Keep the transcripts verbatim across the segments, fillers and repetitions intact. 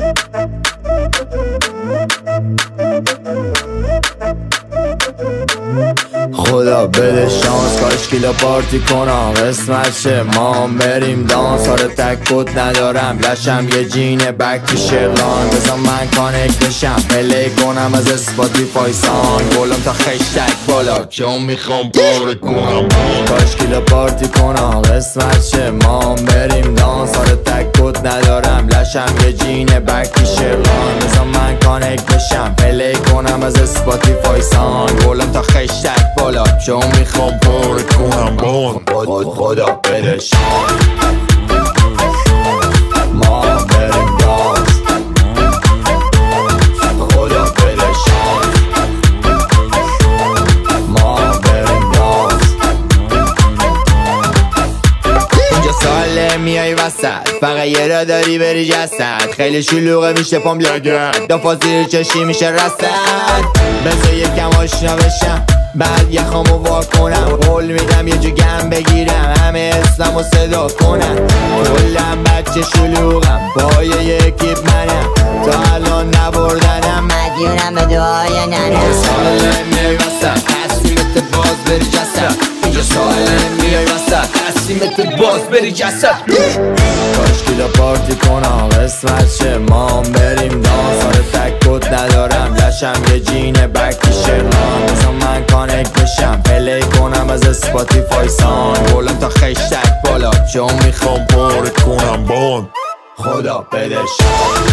خدا بده شانس کاشکی پارتی کنم قسمت شه ماهم بریم دانس آره تکت ندارم لشم یه جین بک تیشرت لانگ بزار من کانکت بشم پلی کنم از اسپاتیفای سانگ ولومم تا خشتک بالا که اون میخوام پاره کنم کاشکی پارتی کنم قسمت شه ماهم بریم دانس آره تکت ندارم لشم یه جین بک تیشرت لانگ بزار من کانکت بشم پلی کنم از اسپاتیفای سانگ ولومم تا خشتک بالا که اون میخوام پاره کنم باند خدا بده شانس ما بریم دانس خدا بده شانس ما بریم دانس اینجا سالم میای وسط فقط یه را داری بری جسد خیلی شلوغه میشه پام لگد دافا زیر چشمی میشه رسسسد بزار یکم آشنا بشم بعد یخامو وا کنم قول میدم یه جو گم بگیرم همه اسلم و صدا کنم کلم بچه شلوغم با یه اکیپ منم تا الان نبردنم مدیونم به دعای ننم سالم میای وسط تصمیمت باز بری جسد اینجا سالم میای وسط تصمیمت باز بری جسد کاشکی پارتی کنم قسمت شه ماهم بریم دانس آره تکت ندارم لشم یه جین بک تیشرت لانگ بزار من کانکت بشم پلی کنم از اسپاتیفای سانگ ولومم تا خشتک بالا که اون میخوام پاره کنم باند خدا بده شانس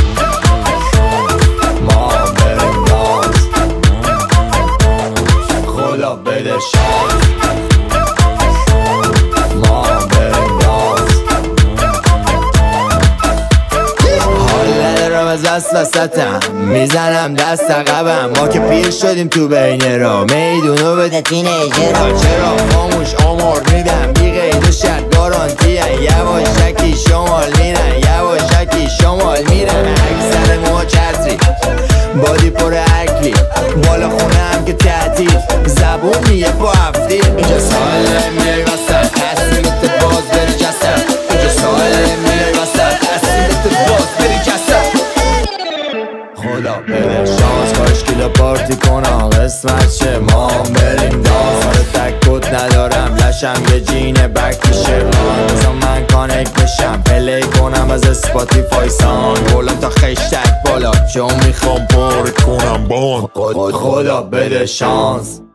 ماهم بریم دانس خدا بده شانس ماهم بریم دانس حال ندارم از دست وسطم میزنم دست عقبم ما که پیر شدیم تو بین را میدونو بده تینیجرها چرا خاموش آمار میدم بی قید و شرط گارانتی ان یواشکی شمال میرن یواشکی شمال میرن اکثر ما چتری بادی پر اکلی بالا خونه هم که تعطیل زبون میه با هفتیر اینجا سالم میای وسط تصمیمت باز بری جسد اینجا سالم میای وسط تصمیمت باز بری جسد خدا بده شانس کاشکی پارتی کنم قسمت شه ماهم بریم دانس آره تکت ندارم لشم یه جین بک تیشرت لانگ بزار من کانکت بشم پلی کنم از اسپاتیفای سانگ ولومم تا خشتک بالا که اون میخوام پاره کنم باند خدا بده شانس